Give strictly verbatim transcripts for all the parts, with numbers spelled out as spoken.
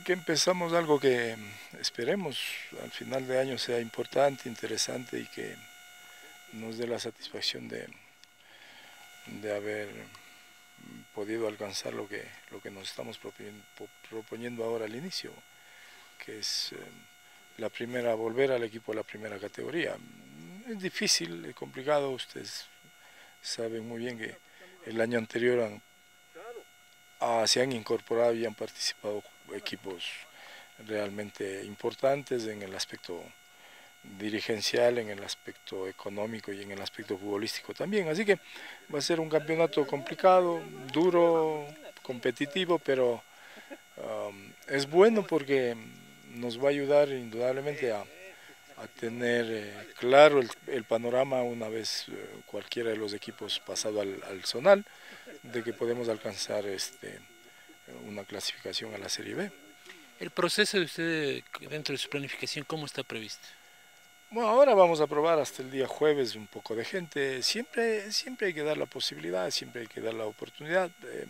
porque empezamos algo que esperemos al final de año sea importante, interesante y que nos dé la satisfacción de, de haber podido alcanzar lo que, lo que nos estamos proponiendo ahora al inicio, que es eh, la primera, volver al equipo de la primera categoría. Es difícil, es complicado, ustedes saben muy bien que el año anterior han, ah, se han incorporado y han participado equipos realmente importantes en el aspecto dirigencial, en el aspecto económico y en el aspecto futbolístico también. Así que va a ser un campeonato complicado, duro, competitivo, pero um, es bueno porque nos va a ayudar indudablemente a, a tener eh, claro el, el panorama una vez eh, cualquiera de los equipos pasado al, al zonal, de que podemos alcanzar este, una clasificación a la Serie B. ¿El proceso de usted dentro de su planificación cómo está previsto? Bueno, ahora vamos a probar hasta el día jueves un poco de gente. Siempre, siempre hay que dar la posibilidad, siempre hay que dar la oportunidad de,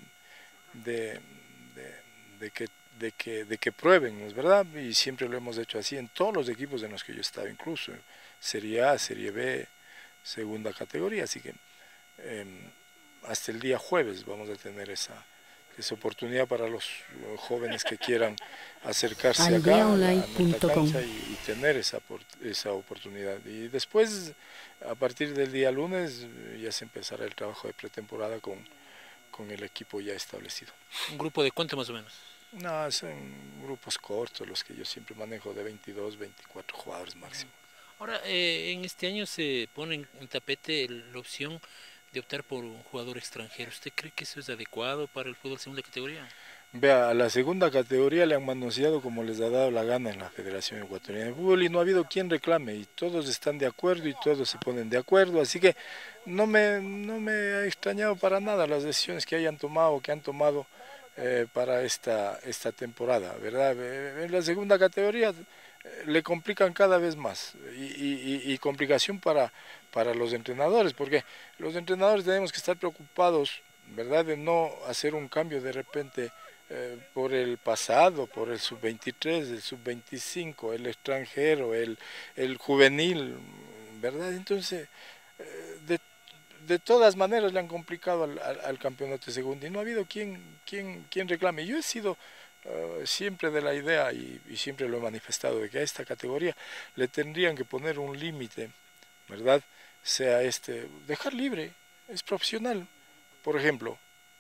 de, de, de que, de, que, de que prueben, ¿no es verdad? Y siempre lo hemos hecho así en todos los equipos en los que yo he estado, incluso Serie A, Serie B, segunda categoría. Así que eh, hasta el día jueves vamos a tener esa, esa oportunidad para los jóvenes que quieran acercarse acá a, la, a nuestra cancha y, y tener esa, esa oportunidad. Y después, a partir del día lunes, ya se empezará el trabajo de pretemporada con, con el equipo ya establecido. ¿Un grupo de cuánto más o menos? No, son grupos cortos los que yo siempre manejo, de veintidós, veinticuatro jugadores máximo. Ahora, eh, en este año se pone en, en tapete la opción de optar por un jugador extranjero. ¿Usted cree que eso es adecuado para el fútbol segunda categoría? Vea, a la segunda categoría le han manoseado como les ha dado la gana en la Federación Ecuatoriana de Fútbol y no ha habido quien reclame y todos están de acuerdo y todos se ponen de acuerdo, así que no me, no me ha extrañado para nada las decisiones que hayan tomado, que han tomado eh, para esta, esta temporada, ¿verdad? En la segunda categoría eh, le complican cada vez más y, y, y complicación para, para los entrenadores, porque los entrenadores tenemos que estar preocupados, ¿verdad?, de no hacer un cambio de repente Eh, por el pasado, por el sub veintitrés, el sub veinticinco, el extranjero, el, el juvenil, ¿verdad? Entonces, eh, de, de todas maneras le han complicado al, al, al campeonato de segunda y no ha habido quien, quien, quien reclame. Yo he sido uh, siempre de la idea y, y siempre lo he manifestado de que a esta categoría le tendrían que poner un límite, ¿verdad? Sea este, dejar libre, es profesional. Por ejemplo,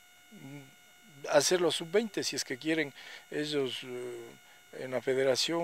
hacer los sub veinte si es que quieren ellos eh, en la federación.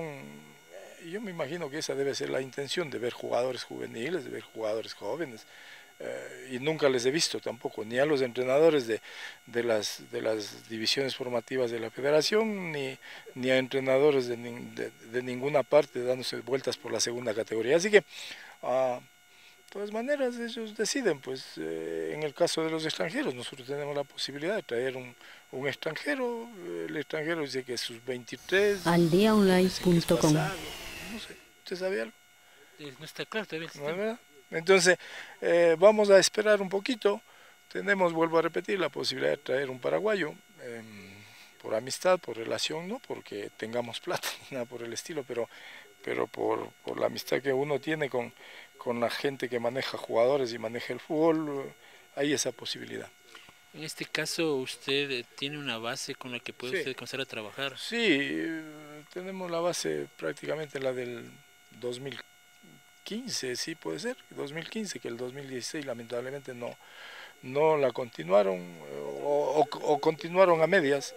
Yo me imagino que esa debe ser la intención, de ver jugadores juveniles, de ver jugadores jóvenes, eh, y nunca les he visto tampoco, ni a los entrenadores de, de, las, de las divisiones formativas de la federación, ni, ni a entrenadores de, de, de ninguna parte dándose vueltas por la segunda categoría. Así que uh, de todas maneras ellos deciden, pues eh, en el caso de los extranjeros nosotros tenemos la posibilidad de traer un, un extranjero, el extranjero dice que es sus veintitrés, aldiaonline punto com. No sé, ¿usted sabe algo? No está claro todavía. ¿No es verdad? Entonces eh, vamos a esperar un poquito, tenemos, vuelvo a repetir, la posibilidad de traer un paraguayo, eh, por amistad, por relación, no porque tengamos plata ni nada por el estilo, pero, pero por, por la amistad que uno tiene con, con la gente que maneja jugadores y maneja el fútbol, hay esa posibilidad. En este caso, ¿usted tiene una base con la que puede sí. usted comenzar a trabajar? Sí, tenemos la base prácticamente la del dos mil quince, sí puede ser, dos mil quince, que el dos mil dieciséis lamentablemente no, no la continuaron o, o, o continuaron a medias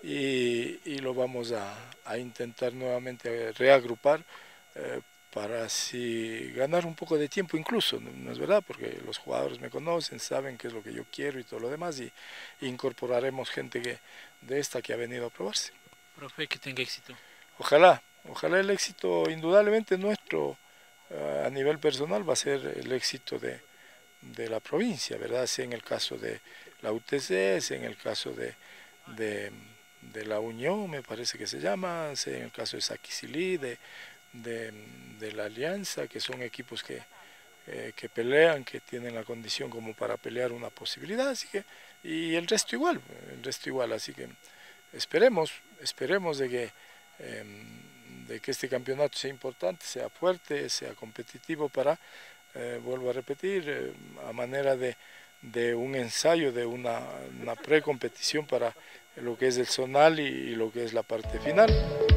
y, y lo vamos a, a intentar nuevamente reagrupar eh, para así ganar un poco de tiempo incluso, ¿no es verdad? Porque los jugadores me conocen, saben qué es lo que yo quiero y todo lo demás y incorporaremos gente que, de esta que ha venido a probarse. Profe, que tenga éxito. Ojalá, ojalá el éxito indudablemente nuestro uh, a nivel personal va a ser el éxito de, de la provincia, ¿verdad? Sea en el caso de la U T C, sea en el caso de, de, de la Unión, me parece que se llama, sea en el caso de Saquicilí, de, de, de la Alianza, que son equipos que, eh, que pelean, que tienen la condición como para pelear una posibilidad, así que, y el resto igual, el resto igual, así que esperemos, esperemos de que eh, de que este campeonato sea importante, sea fuerte, sea competitivo para, eh, vuelvo a repetir, eh, a manera de, de un ensayo, de una, una precompetición para lo que es el zonal y, y lo que es la parte final.